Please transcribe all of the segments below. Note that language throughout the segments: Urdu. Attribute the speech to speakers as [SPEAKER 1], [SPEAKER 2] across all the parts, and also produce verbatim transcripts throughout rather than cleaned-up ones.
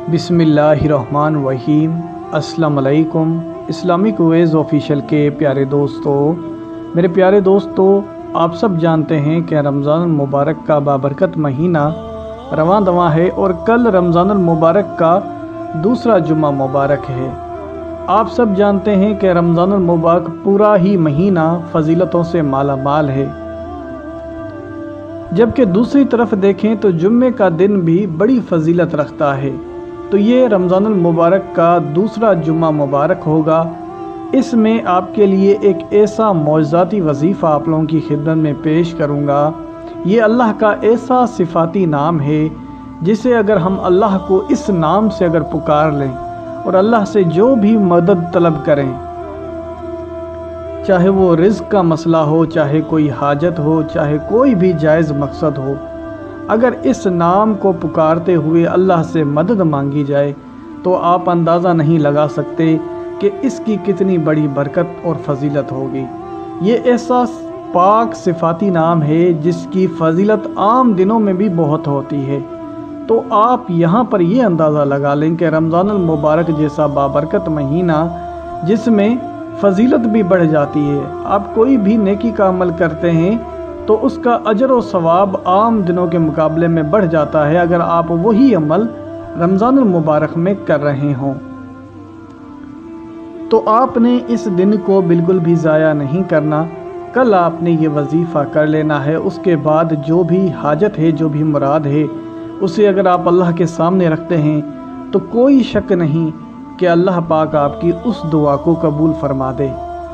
[SPEAKER 1] बिस्मिल्लाहिर्रहमानिर्रहीम। अस्सलाम वालेकुम। इस्लामिक वेज़ ऑफिशियल के प्यारे दोस्तों, मेरे प्यारे दोस्तों, आप सब जानते हैं कि रमज़ान मुबारक का बाबरकत महीना रवां दवां है और कल रमज़ान मुबारक का दूसरा जुम्मा मुबारक है। आप सब जानते हैं कि रमज़ान मुबारक पूरा ही महीना फजीलतों से माला माल है, जबकि दूसरी तरफ देखें तो जुम्मे का दिन भी बड़ी फजीलत रखता है। तो ये रमज़ान मुबारक का दूसरा जुम्मा मुबारक होगा। इसमें आपके लिए एक ऐसा मौज़ाती वजीफ़ा आप लोगों की खिदमत में पेश करूँगा। ये अल्लाह का ऐसा सिफाती नाम है जिसे अगर हम अल्लाह को इस नाम से अगर पुकार लें और अल्लाह से जो भी मदद तलब करें, चाहे वो रिज़्क़ का मसला हो, चाहे कोई हाजत हो, चाहे कोई भी जायज़ मकसद हो, अगर इस नाम को पुकारते हुए अल्लाह से मदद मांगी जाए तो आप अंदाज़ा नहीं लगा सकते कि इसकी कितनी बड़ी बरकत और फजीलत होगी। ये ऐसा पाक सिफाती नाम है जिसकी फजीलत आम दिनों में भी बहुत होती है। तो आप यहाँ पर ये अंदाज़ा लगा लें कि रमज़ान मुबारक जैसा बाबरकत महीना जिसमें फजीलत भी बढ़ जाती है, आप कोई भी नेकी का अमल करते हैं तो उसका अजर और सवाब आम दिनों के मुकाबले में बढ़ जाता है अगर आप वही अमल रमज़ान मुबारक में कर रहे हों। तो आपने इस दिन को बिल्कुल भी ज़ाया नहीं करना। कल आपने ये वजीफ़ा कर लेना है। उसके बाद जो भी हाजत है, जो भी मुराद है, उसे अगर आप अल्लाह के सामने रखते हैं तो कोई शक नहीं कि अल्लाह पाक आपकी उस दुआ को कबूल फरमा दे।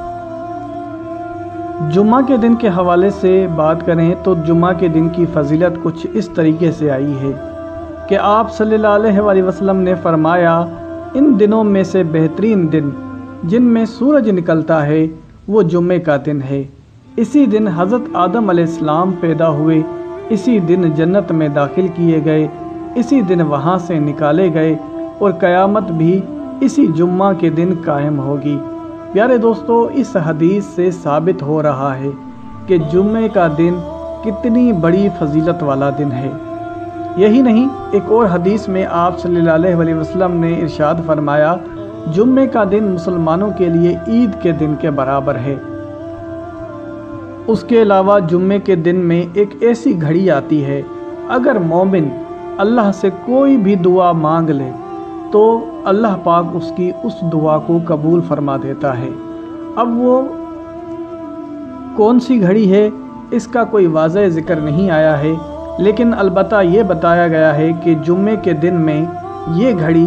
[SPEAKER 1] जुम्मा के दिन के हवाले से बात करें तो जुम्मा के दिन की फजीलत कुछ इस तरीके से आई है कि आप सल्लल्लाहु अलैहि वसल्लम ने फरमाया, इन दिनों में से बेहतरीन दिन जिनमें सूरज निकलता है वो जुम्मे का दिन है। इसी दिन हज़रत आदम अलैहिस्सलाम पैदा हुए, इसी दिन जन्नत में दाखिल किए गए, इसी दिन वहाँ से निकाले गए और क़यामत भी इसी जुम्मा के दिन कायम होगी। प्यारे दोस्तों, इस हदीस से साबित हो रहा है कि जुम्मे का दिन कितनी बड़ी फजीलत वाला दिन है। यही नहीं, एक और हदीस में आप सल्लल्लाहु अलैहि वसल्लम ने इरशाद फरमाया, जुम्मे का दिन मुसलमानों के लिए ईद के दिन के बराबर है। उसके अलावा जुम्मे के दिन में एक ऐसी घड़ी आती है, अगर मोमिन अल्लाह से कोई भी दुआ मांग ले तो अल्लाह पाक उसकी उस दुआ को कबूल फरमा देता है। अब वो कौन सी घड़ी है इसका कोई वाज़ह ज़िक्र नहीं आया है, लेकिन अलबत्ता ये बताया गया है कि जुम्मे के दिन में ये घड़ी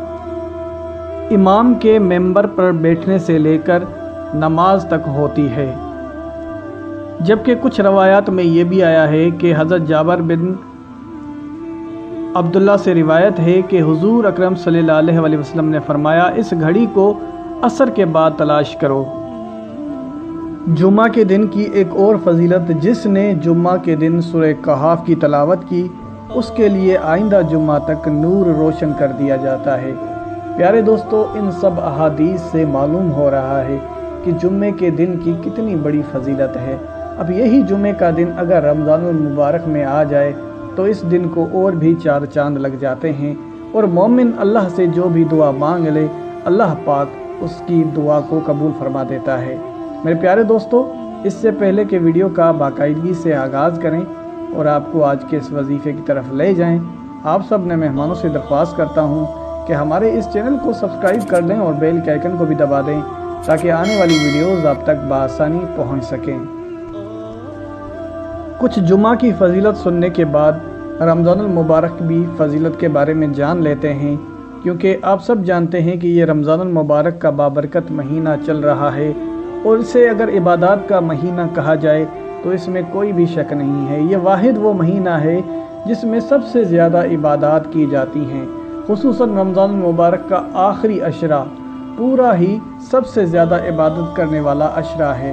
[SPEAKER 1] इमाम के मेंबर पर बैठने से लेकर नमाज तक होती है। जबकि कुछ रवायात में ये भी आया है कि हज़रत जाबिर बिन अब्दुल्ला से रिवायत है कि हुजूर अकरम सल्लल्लाहु अलैहि वसल्लम ने फरमाया, इस घड़ी को असर के बाद तलाश करो। जुम्मा के दिन की एक और फजीलत, जिसने जुम्मा के दिन सूरह कहफ की तलावत की उसके लिए आइंदा जुम्मा तक नूर रोशन कर दिया जाता है। प्यारे दोस्तों, इन सब अहादीस से मालूम हो रहा है कि जुम्मे के दिन की कितनी बड़ी फजीलत है। अब यही जुम्मे का दिन अगर रमज़ान मुबारक में आ जाए तो इस दिन को और भी चार चांद लग जाते हैं और मोमिन अल्लाह से जो भी दुआ मांग ले अल्लाह पाक उसकी दुआ को कबूल फरमा देता है। मेरे प्यारे दोस्तों, इससे पहले के वीडियो का बाकायदगी से आगाज़ करें और आपको आज के इस वजीफ़े की तरफ ले जाएं, आप सब ने मेहमानों से दरख्वास्त करता हूं कि हमारे इस चैनल को सब्सक्राइब कर दें और बेल के आइकन को भी दबा दें ताकि आने वाली वीडियोज़ आप तक बआसानी पहुँच सकें। कुछ जुम्मा की फजीलत सुनने के बाद रमज़ान मुबारक भी फजीलत के बारे में जान लेते हैं, क्योंकि आप सब जानते हैं कि ये रमज़ान मुबारक का बाबरकत महीना चल रहा है और इसे अगर इबादत का महीना कहा जाए तो इसमें कोई भी शक नहीं है। ये वाहिद वो महीना है जिसमें सबसे ज़्यादा इबादत की जाती हैं। खुसूसन रमज़ान मुबारक का आखिरी अशरा पूरा ही सबसे ज़्यादा इबादत करने वाला अशरा है।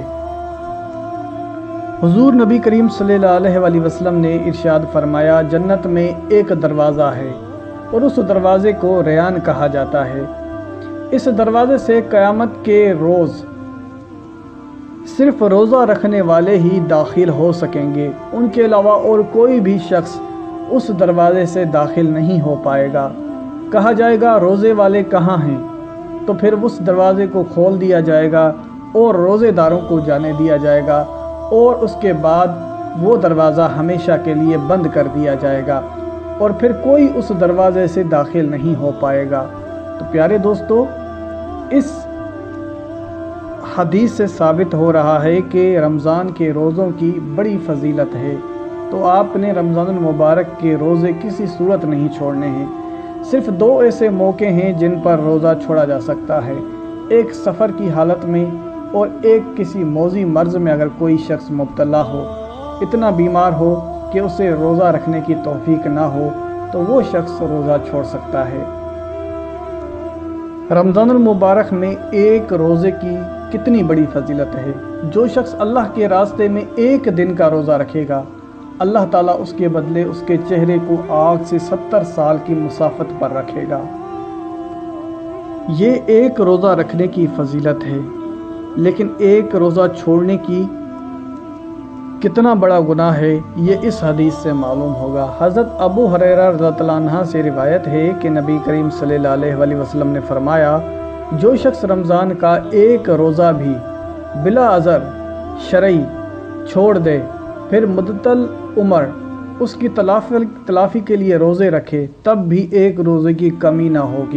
[SPEAKER 1] हुजूर नबी करीम सल्लल्लाहु अलैहि वसल्लम ने इरशाद फरमाया, जन्नत में एक दरवाज़ा है और उस दरवाज़े को रयान कहा जाता है। इस दरवाज़े से क़यामत के रोज़ सिर्फ रोज़ा रखने वाले ही दाखिल हो सकेंगे, उनके अलावा और कोई भी शख्स उस दरवाज़े से दाखिल नहीं हो पाएगा। کہا جائے گا روزے والے کہاں ہیں، تو پھر اس دروازے کو کھول دیا جائے گا اور روزے داروں کو جانے دیا جائے گا، اور اس کے بعد وہ دروازہ ہمیشہ کے لیے بند کر دیا جائے گا، اور پھر کوئی اس دروازے سے داخل نہیں ہو پائے گا۔ تو پیارے دوستو، اس حدیث سے ثابت ہو رہا ہے کہ رمضان کے روزوں کی بڑی فضیلت ہے، تو آپ نے رمضان المبارک کے روزے کسی صورت نہیں چھوڑنے ہیں۔ صرف دو ایسے موقع ہیں جن پر روزہ چھوڑا جا سکتا ہے، ایک سفر کی حالت میں اور ایک کسی موذی مرض میں اگر کوئی شخص مبتلا ہو، اتنا بیمار ہو کہ اسے روزہ رکھنے کی توفیق نہ ہو، تو وہ شخص روزہ چھوڑ سکتا ہے۔ رمضان المبارک میں ایک روزے کی کتنی بڑی فضیلت ہے۔ جو شخص اللہ کے راستے میں ایک دن کا روزہ رکھے گا، اللہ تعالیٰ اس کے بدلے اس کے چہرے کو آگ سے ستر سال کی مسافت پر رکھے گا۔ یہ ایک روزہ رکھنے کی فضیلت ہے، لیکن ایک روزہ چھوڑنے کی کتنا بڑا گناہ ہے، یہ اس حدیث سے معلوم ہوگا۔ حضرت ابو ہریرہ رضی اللہ عنہ سے روایت ہے کہ نبی کریم صلی اللہ علیہ وسلم نے فرمایا، جو شخص رمضان کا ایک روزہ بھی بلا عذر شرعی چھوڑ دے، پھر مدت العمر اس کی تلافی تلافی کے لیے روزے رکھے، تب بھی ایک روزے کی کمی نہ ہوگی۔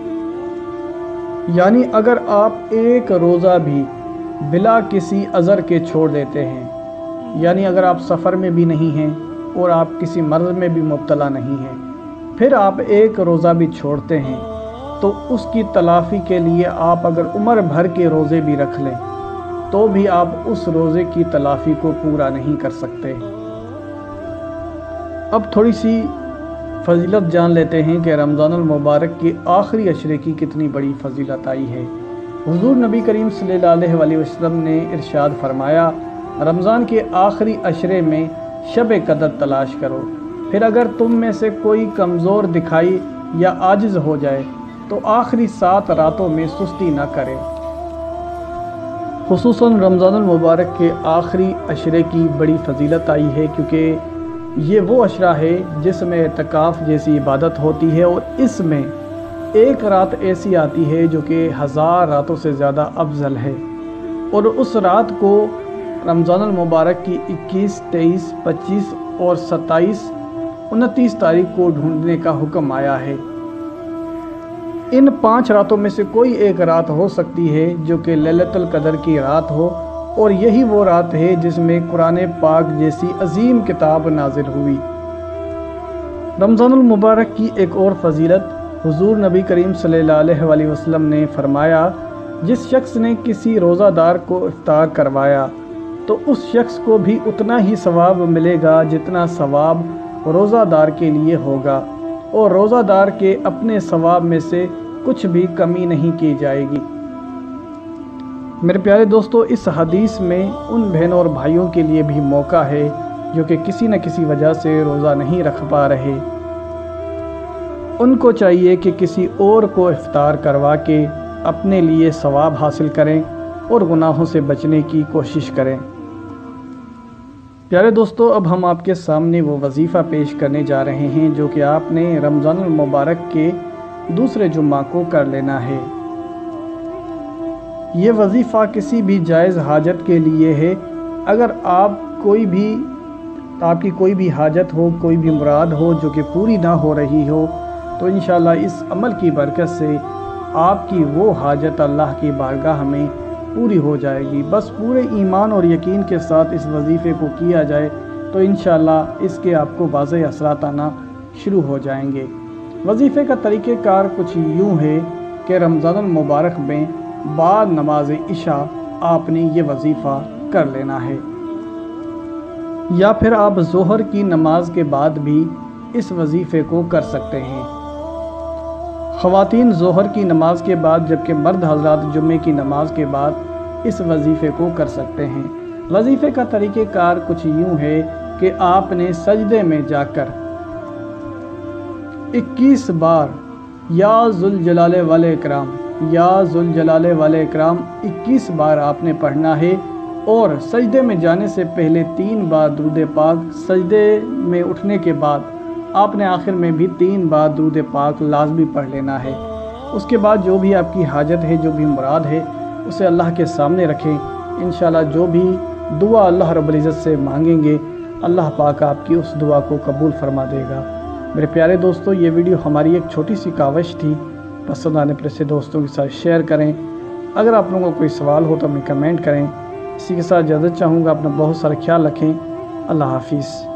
[SPEAKER 1] یعنی اگر آپ ایک روزہ بھی بلا کسی عذر کے چھوڑ دیتے ہیں، یعنی اگر آپ سفر میں بھی نہیں ہیں اور آپ کسی مرض میں بھی مبتلا نہیں ہیں، پھر آپ ایک روزہ بھی چھوڑتے ہیں، تو اس کی تلافی کے لیے آپ اگر عمر بھر کے روزے بھی رکھ لیں تو بھی آپ اس روزے کی تلافی کو پورا نہیں کر سکتے۔ اب تھوڑی سی فضیلت جان لیتے ہیں کہ رمضان المبارک کے آخری عشرے کی کتنی بڑی فضیلت آئی ہے۔ حضور نبی کریم صلی اللہ علیہ وسلم نے ارشاد فرمایا، رمضان کے آخری عشرے میں شب قدر تلاش کرو، پھر اگر تم میں سے کوئی کمزور دکھائی یا عاجز ہو جائے تو آخری سات راتوں میں سستی نہ کرے۔ خصوصاً رمضان المبارک کے آخری عشرے کی بڑی فضیلت آئی ہے، کیونکہ یہ وہ عشرہ ہے جس میں اعتکاف جیسی عبادت ہوتی ہے، اور اس میں ایک رات ایسی آتی ہے جو کہ ہزار راتوں سے زیادہ افضل ہے، اور اس رات کو رمضان المبارک کی اکیس، تیئیس، پچیس اور ستائیس، انتیس تاریخ کو ڈھونڈنے کا حکم آیا ہے۔ ان پانچ راتوں میں سے کوئی ایک رات ہو سکتی ہے جو کہ لیلۃ القدر کی رات ہو، اور یہی وہ رات ہے جس میں قرآن پاک جیسی عظیم کتاب نازل ہوئی۔ رمضان المبارک کی ایک اور فضیلت، حضور نبی کریم صلی اللہ علیہ وسلم نے فرمایا، جس شخص نے کسی روزہ دار کو افطار کروایا تو اس شخص کو بھی اتنا ہی ثواب ملے گا جتنا ثواب روزہ دار کے لیے ہوگا، اور روزہ دار کے اپنے ثواب میں سے کچھ بھی کمی نہیں کی جائے گی۔ میرے پیارے دوستو، اس حدیث میں ان بہنوں اور بھائیوں کے لیے بھی موقع ہے جو کہ کسی نہ کسی وجہ سے روزہ نہیں رکھ پا رہے۔ ان کو چاہیے کہ کسی اور کو افطار کروا کے اپنے لیے ثواب حاصل کریں اور گناہوں سے بچنے کی کوشش کریں۔ پیارے دوستو، اب ہم آپ کے سامنے وہ وظیفہ پیش کرنے جا رہے ہیں جو کہ آپ نے رمضان المبارک کے دوسرے جمعہ کو کر لینا ہے۔ یہ وظیفہ کسی بھی جائز حاجت کے لیے ہے۔ اگر آپ کوئی بھی آپ کی کوئی بھی حاجت ہو، کوئی بھی مراد ہو جو کہ پوری نہ ہو رہی ہو، تو انشاءاللہ اس عمل کی برکت سے آپ کی وہ حاجت اللہ کی بارگاہ میں پوری ہو جائے گی۔ بس پورے ایمان اور یقین کے ساتھ اس وظیفے کو کیا جائے تو انشاءاللہ اس کے آپ کو واضح اثرات آنا شروع ہو جائیں گے۔ وظیفے کا طریقہ کار کچھ یوں ہے کہ رمضان المبارک میں بعد نماز عشاء آپ نے یہ وظیفہ کر لینا ہے، یا پھر آپ ظہر کی نماز کے بعد بھی اس وظیفے کو کر سکتے ہیں۔ خواتین ظہر کی نماز کے بعد، جبکہ مرد حضرات جمعے کی نماز کے بعد اس وظیفے کو کر سکتے ہیں۔ وظیفے کا طریقہ کار کچھ یوں ہے کہ آپ نے سجدے میں جا کر اکیس بار یا ذوالجلال والاکرام یا ذوالجلال والاکرام اکیس بار آپ نے پڑھنا ہے، اور سجدے میں جانے سے پہلے تین بار درود پاک، سجدے میں اٹھنے کے بعد آپ نے آخر میں بھی تین بار درود پاک لازمی پڑھ لینا ہے۔ اس کے بعد جو بھی آپ کی حاجت ہے، جو بھی مراد ہے، اسے اللہ کے سامنے رکھیں۔ انشاءاللہ جو بھی دعا اللہ رب العزت سے مانگیں گے، اللہ پاک آپ کی اس دعا کو قبول فرما دے گا۔ میرے پیارے دوستو، یہ ویڈیو ہماری ایک چھوٹی سی کاوش تھی، پسند آنے پر اسے دوستوں کے ساتھ شیئر کریں۔ اگر آپ لوگوں کو کوئی سوال ہو تو ہمیں کمنٹ کریں۔ اسی کے ساتھ اجازت چاہوں گا، اپنا بہت سارا خیال رکھیں۔ اللہ حافظ۔